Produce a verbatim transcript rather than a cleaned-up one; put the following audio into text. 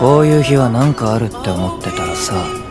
こういう日は何かあるって思ってたらさ